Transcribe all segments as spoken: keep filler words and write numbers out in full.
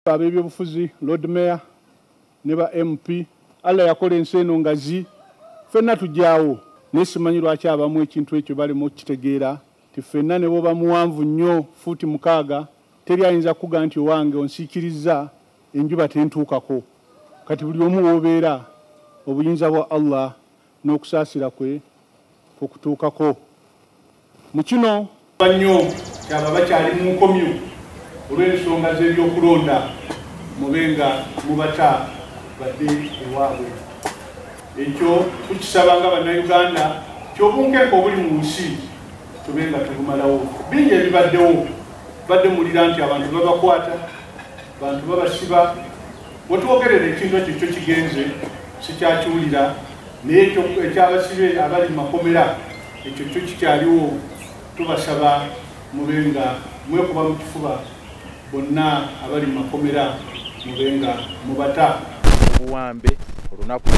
ab'ebyobufuzi Lord Mayor ne ba M P Allah yakola ensi eno ngazi ffenna tujjaawo naye simanyi lwaki abamu ekintu ekyo balema okukitegeera ti ffenna ne boba muwanvu nnyo fuuti mukaaga teri ayinza kuga nti owange onsiikiriza enjuba tentuukako kati buli omu w'obeera obuyinza bwa Allah n'okusaasira kwe okutuukako mu kino bannyo kyaba bakyali mu nkomyo olw'ensonga z'ebyokulonda mubenga mubata badde ewaabwe ekyo tukisaba nga bannayuganda kyobunkenke obuli mu nsi tubenga tubumalawo bingi ebibaddewo badde mulira nti abantu babakwata bantu babasiba wetwogerera ekintu ekyo kyo kigenze sikyakiwulira naye ekyabasibe abali mu makomera ekyo kyo kikyaliwo tubasaba mubenga mwekuba mu kifuba bonna abali mu makomera mubenga mubata buwambe olunaku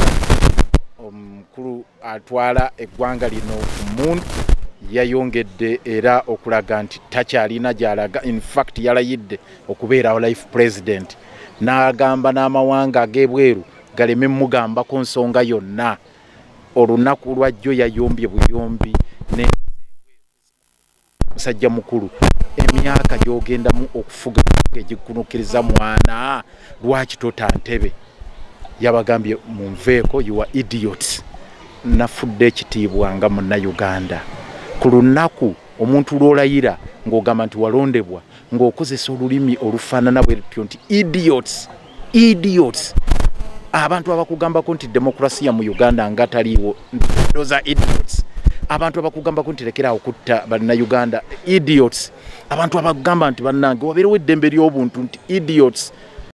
omukulu atwala eggwanga lino ku muntu yayongedde era okulaga nti takyalina gy'alaga, in fact yalayidde okubeerawo life president n'agamba n'amawanga ag'ebweru galeme mugambako nsonga yonna. Olunaku lwajjo yayombye buyombi ne musajja mukulu emyaka gy'ogendamu okufuga egikunukiriza mwana lwaki tota ntebe yabagambye munveeko you are idiots. Nafudde ekitiibwa nga munnayuganda ku lunaku omuntu lw'olayira ng'ogamba nti walondebwa ng'okozesa olulimi olufaanana bwetyo nti idiots idiots. Abantu abakugambako nti demokrasiya mu Uganda nga taliiwo ndoza idiots. Abantu abakugambako nti lekera okutta bannayuganda idiots. Abantu abakugamba nti bannange wabeerewo eddembe ly'obuntu nti idiots.